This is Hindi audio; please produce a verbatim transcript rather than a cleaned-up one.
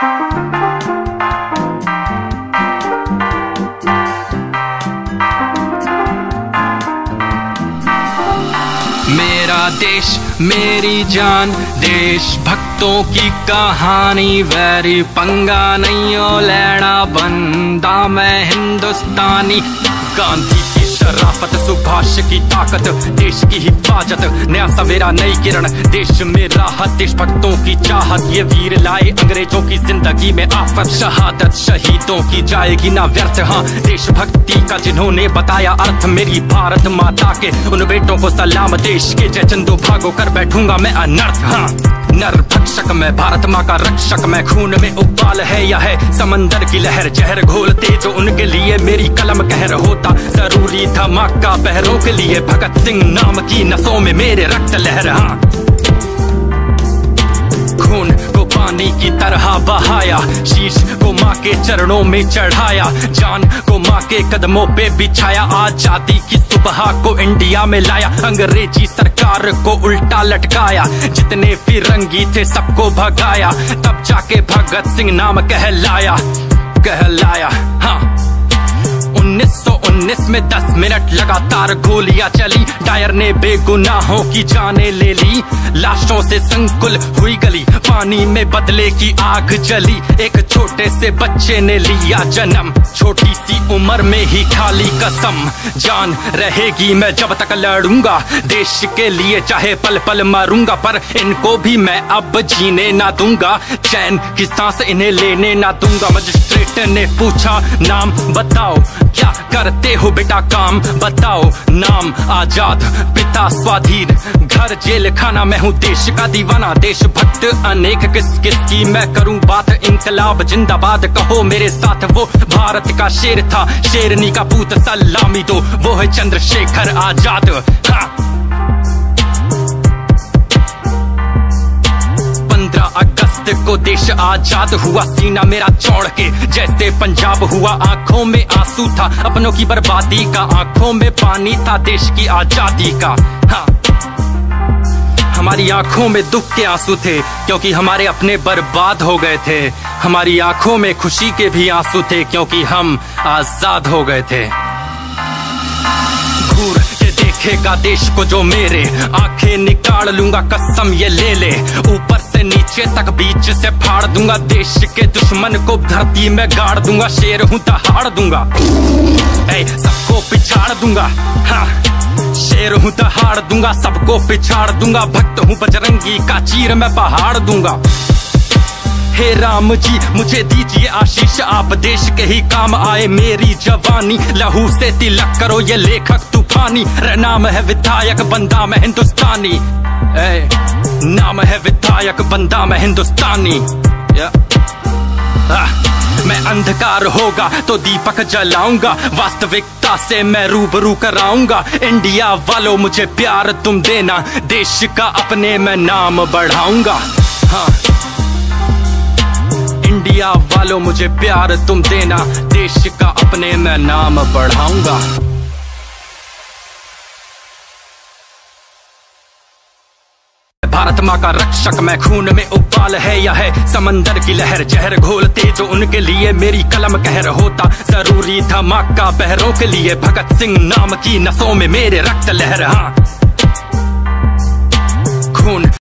मेरा देश मेरी जान, देश भक्तों की कहानी, वैरी पंगा नहीं ओ लेना बंदा मैं हिंदुस्तानी। गांधी की शराफत, सुभाष की ताकत, देश की हिफाजत, नया सवेरा नई किरण, देश में राहत, देश भक्तों की चाहत, ये वीर लाए अंग्रेजों की जिंदगी में आफत। शहादत शहीदों की जाएगी ना व्यर्थ, हाँ देशभक्ति का जिन्होंने बताया अर्थ। मेरी भारत माता के उन बेटों को सलाम, देश के जय चंदो भागो कर बैठूंगा मैं अनर्थ। हाँ नर भक्षक मैं, भारत माँ का रक्षक मैं, खून में उबाल है या है समंदर की लहर, जहर घोलते जो उनके लिए मेरी कलम कहर होता। जरूरी धमाका बहरों के लिए, भगत सिंह नाम की नसों में मेरे रक्त लहर। हाँ खून को पानी की तरह बहाया, शीश को माँ के चरणों में चढ़ाया, जान को माँ के कदमों पे बिछाया, आजादी की सुबह को इंडिया में लाया, अंग्रेजी सरकार को उल्टा लटकाया, जितने फिरंगी थे सबको भगाया, तब जाके भगत सिंह नाम कहलाया कहलाया। हाँ उन्नीस सौ उन्नीस में दस मिनट लगातार गोलियां चली, डायर ने बेगुनाहों की जाने ले ली, लाशों से संकुल हुई गली, पानी में बदले की आग जली, एक छोटे से बच्चे ने लिया जन्म, छोटी सी उम्र में ही खाली कसम, जान रहेगी मैं जब तक लड़ूंगा, देश के लिए चाहे पल पल मरूंगा, पर इनको भी मैं अब जीने ना दूंगा, चैन की सांस इन्हें लेने ना दूंगा। मजिस्ट्रेट ने पूछा नाम बताओ, क्या करते हो बेटा काम बताओ, नाम आजाद, पिता स्वाधीन, घर जेल खाना, मैं हूँ देश का दीवाना, देशभक्त अनेक, किस किस की मैं करूँ बात, इंकलाब जिंदाबाद कहो मेरे साथ, वो भारत का शेर था, शेरनी का पूत सलामी दो, वो है चंद्रशेखर आजाद। हाँ पंद्रह अगस्त को देश आजाद हुआ, सीना मेरा चौड़ के जैसे पंजाब हुआ, आंखों में आंसू था अपनों की बर्बादी का, आंखों में पानी था देश की आजादी का। हाँ हमारी आंखों में दुख के आंसू थे क्योंकि हमारे अपने बर्बाद हो गए थे, हमारी आंखों में खुशी के भी आंसू थे क्योंकि हम आजाद हो गए थे। घूर के देखेगा देश को जो मेरे, आंखें निकाल लूंगा कसम ये ले ले, ऊपर से नीचे तक बीच से फाड़ दूंगा, देश के दुश्मन को धरती में गाड़ दूंगा, शेर हूं दहाड़ दूंगा, ऐ सबको पिछाड़ दूंगा। हाँ शेर हूं दहाड़ दूंगा, सबको पिछाड़ दूंगा, भक्त हूं बजरंगी का, चीर मैं पहाड़ दूंगा। हे राम जी मुझे दीजिए आशीष, आप देश के ही काम आए मेरी जवानी, लहू से तिलक करो ये लेखक तूफानी, नाम है विधायक बंदा मैं हिंदुस्तानी, ए, नाम है विधायक बंदा मैं हिंदुस्तानी। आ, मैं अंधकार होगा तो दीपक जलाऊंगा, वास्तविकता से मैं रूबरू कराऊंगा, इंडिया वालों मुझे प्यार तुम देना, देश का अपने मैं नाम बढ़ाऊंगा। हाँ इंडिया वालों मुझे प्यार तुम देना, देश का अपने मैं नाम बढ़ाऊंगा। भारत माँ का रक्षक मैं, खून में उबाल है या है समंदर की लहर, जहर घोलते जो उनके लिए मेरी कलम कहर होता। जरूरी धमाका बहरों के लिए, भगत सिंह नाम की नसों में मेरे रक्त लहर। हाँ खून